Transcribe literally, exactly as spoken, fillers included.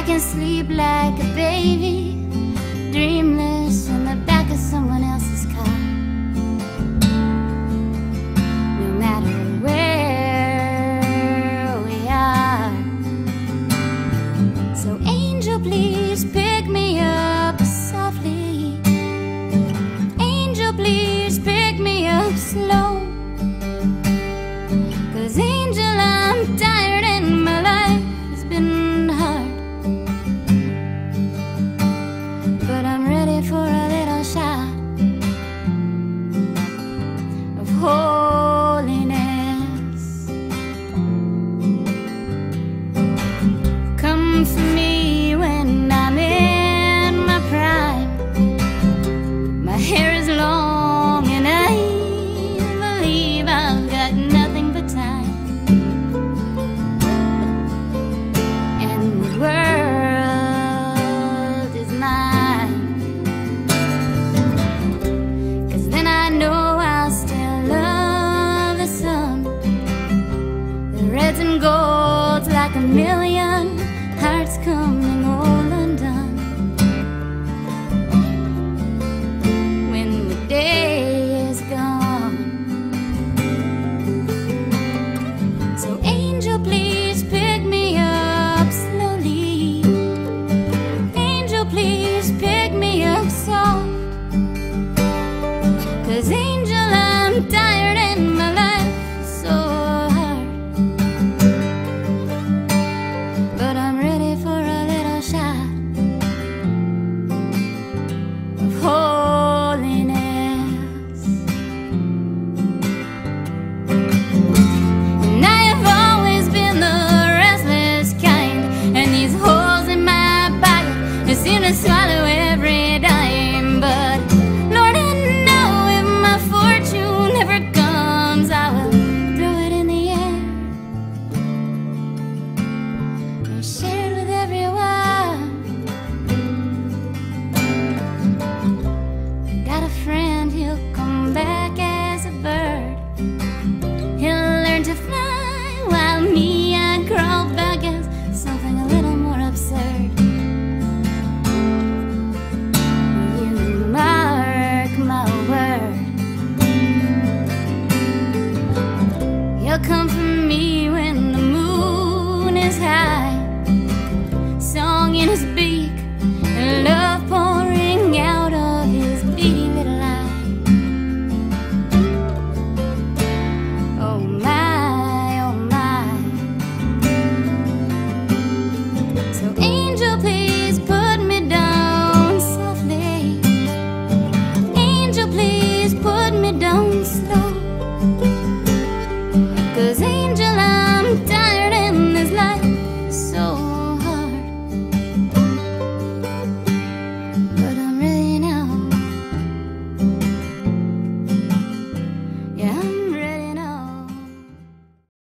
can sleep like a baby, dreamless in the back of someone else's car. No matter where we are. So angel, please pick me up softly. Angel, please pick me up slow. 'Cause angel, I'm tired and my life has been hard, but I'm ready for a little shot of holiness. Come for me when I'm in my prime. My hair is long and I believe I've got nothing but time. And the world is mine. 'Cause then I know I'll still love the sun, the reds and golds, like a million hearts coming all undone. When the day is gone. So angel, please pick me up slowly. Angel, please pick me up soft. 'Cause angel, I'm tired and my life is so hard, but I'm ready for a little shot of holiness. And I have always been the restless kind, and these holes in my pocket, they seem to swallow every dime. But Lord, I know if my fortune ever comes, I will throw it in the air and share it with everyone. Got a friend, he'll come back as a bird. He'll learn to fly, while me, I crawl back as something a little more absurd. You mark my word, he'll come for me when the moon is high, song in his